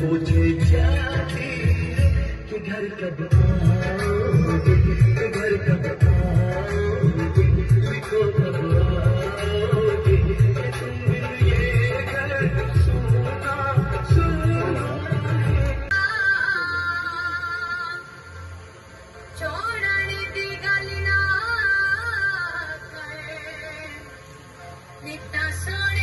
सोचे जाती कि घर कब आओगे, घर कब आओगे, लिखो कब आओगे, तुम ये घर सुना सुना छोड़ने दी गल ना करे नित्ता सोने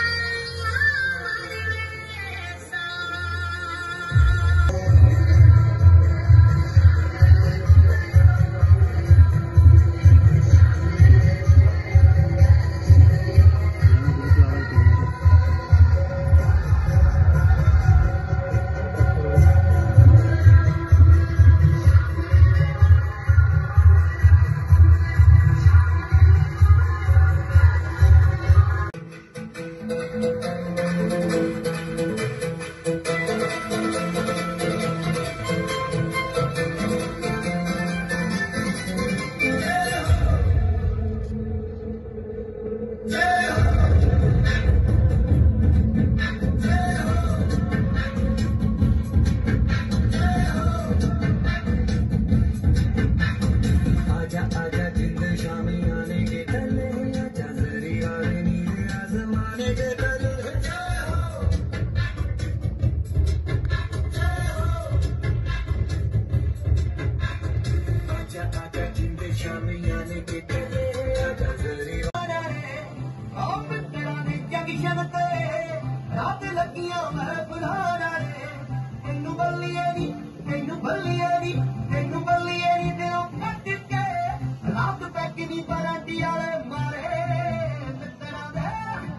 रात लगिया मैं बुलाना रे तेनू बल्लिए नी तेनू बल्लिए नी तेनू बल्लिए नी दिलों कट के रात पैकनी पराठी वाले मारे मित्रा दे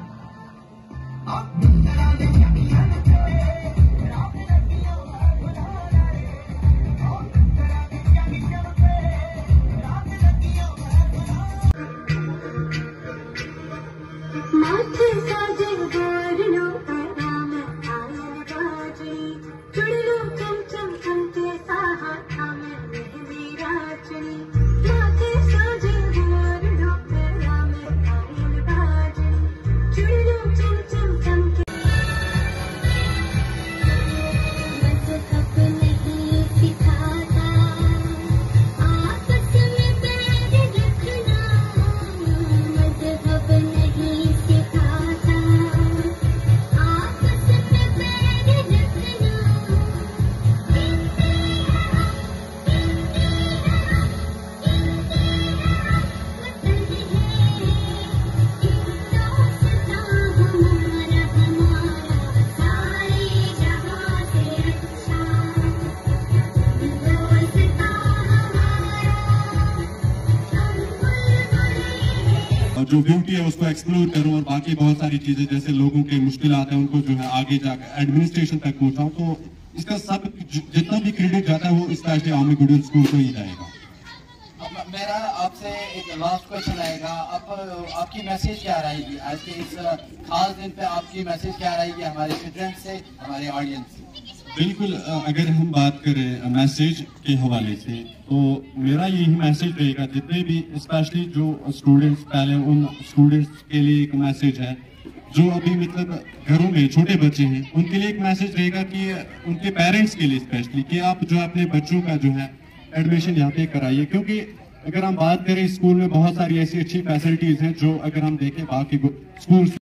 मित्रा दे जगिया ते रात लगिया मैं बुलाना रे मित्रा दे जगिया ते रात लगिया मैं बुलाना माथे साजे गोरनो जो ब्यूटी है उसको एक्सप्लोर करूं और बाकी बहुत सारी चीजें जैसे लोगों के मुश्किलात हैं उनको जो है आगे जाकर एडमिनिस्ट्रेशन तक पहुंचाऊं, तो इसका सब जितना भी क्रेडिट जाता है वो स्पेशली आर्मी गुडियल स्कूल को ही जाएगा। मेरा आपसे एक लास्ट क्वेश्चन आएगा, आपकी मैसेज क्या रहेगी आज के इस खास दिन पे? आपकी मैसेज क्या रहेगी हमारे स्टूडेंट से, हमारे ऑडियंस से? बिल्कुल, अगर हम बात करें मैसेज के हवाले से तो मेरा यही मैसेज रहेगा, जितने भी स्पेशली जो स्टूडेंट्स, पहले उन स्टूडेंट्स के लिए एक मैसेज है जो अभी मतलब घरों में छोटे बच्चे हैं, उनके लिए एक मैसेज रहेगा कि उनके पेरेंट्स के लिए स्पेशली कि आप जो अपने बच्चों का जो है एडमिशन यहाँ पे कराइए, क्योंकि अगर हम बात करें स्कूल में बहुत सारी ऐसी अच्छी फैसिलिटीज हैं जो अगर हम देखें बाकी स्कूल